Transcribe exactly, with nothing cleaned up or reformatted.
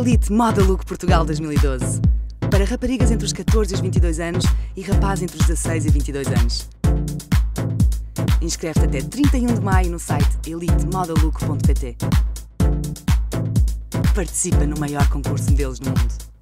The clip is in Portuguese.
Elite Moda Look Portugal dois mil e doze. Para raparigas entre os catorze e os vinte e dois anos e rapazes entre os dezasseis e vinte e dois anos. Inscreve-te até trinta e um de maio no site elite moda look ponto pt. Participa no maior concurso de modelos no mundo.